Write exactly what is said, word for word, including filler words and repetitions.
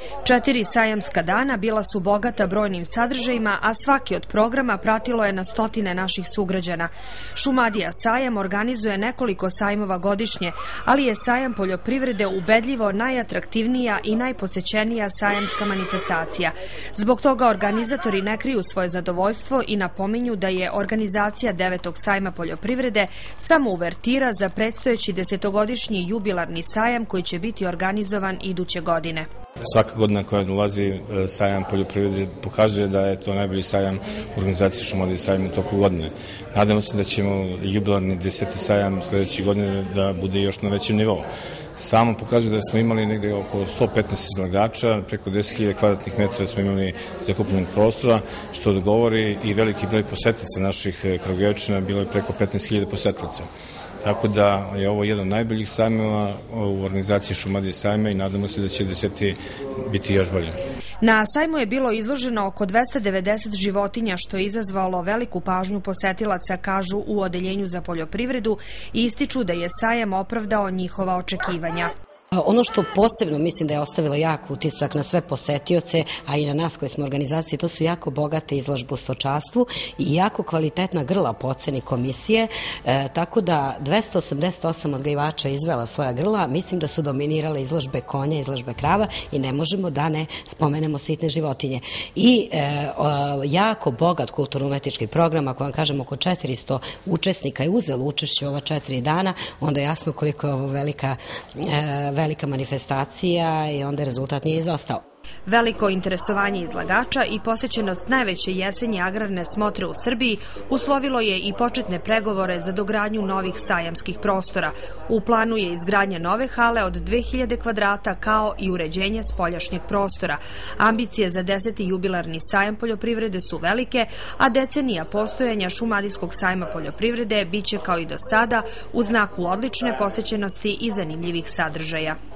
Četiri sajamska dana bila su bogata brojnim sadržajima, a svaki od programa pratilo je na stotine naših sugrađana. Šumadija sajam organizuje nekoliko sajmova godišnje, ali je sajam poljoprivrede ubedljivo najatraktivnija i najposećenija sajamska manifestacija. Zbog toga organizatori ne kriju svoje zadovoljstvo i napominju da je organizacija devetog sajma poljoprivrede samo uvertira za predstojeći desetogodišnji jubilarni sajam koji će biti organizovan iduće godine. Svaka godina koja dolazi sajam poljoprivrede pokazuje da je to najbolji sajam u organizaciji Šumadije sajma u toku godine. Nadamo se da ćemo jubilarni deseti sajam sledeće godine da bude još na većem nivou. Samo pokazuje da smo imali negde oko sto petnaest izlagača, preko deset hiljada kvadratnih metara smo imali zakupljenog prostora, što govori i veliki broj posetilaca naših Kragujevčana, bilo je preko petnaest hiljada posetilaca. Tako da je ovo jedan od najboljih sajmova u organizaciji Šumadije sajma i nadamo se da će deseti biti još bolje. Na sajmu je bilo izloženo oko dvesta devedeset životinja, što je izazvalo veliku pažnju posetilaca, kažu u Odeljenju za poljoprivredu, i ističu da je sajam opravdao njihova očekivanja. Ono što posebno mislim da je ostavilo jak utisak na sve posetioce, a i na nas koji smo organizacije, to su jako bogate izložbe u stočarstvu i jako kvalitetna grla po oceni komisije, e, tako da dvesta osamdeset osam odgajivača izvela svoja grla, mislim da su dominirale izložbe konja, izložbe krava i ne možemo da ne spomenemo sitne životinje. I e, o, jako bogat kulturno-umetnički program, ako vam kažem oko četiristo učesnika je uzelo učešće ova četiri dana, onda je jasno koliko je ovo velika e, velika manifestacija i onda rezultat nije izostao. Veliko interesovanje izlagača i posećenost najveće jesenje agrarne smotre u Srbiji uslovilo je i početne pregovore za dogradnju novih sajamskih prostora. U planu je izgradnja nove hale od dve hiljade kvadrata kao i uređenje spoljašnjeg prostora. Ambicije za deseti jubilarni sajam poljoprivrede su velike, a decenija postojanja Šumadijskog sajma poljoprivrede biće kao i do sada u znaku odlične posećenosti i zanimljivih sadržaja.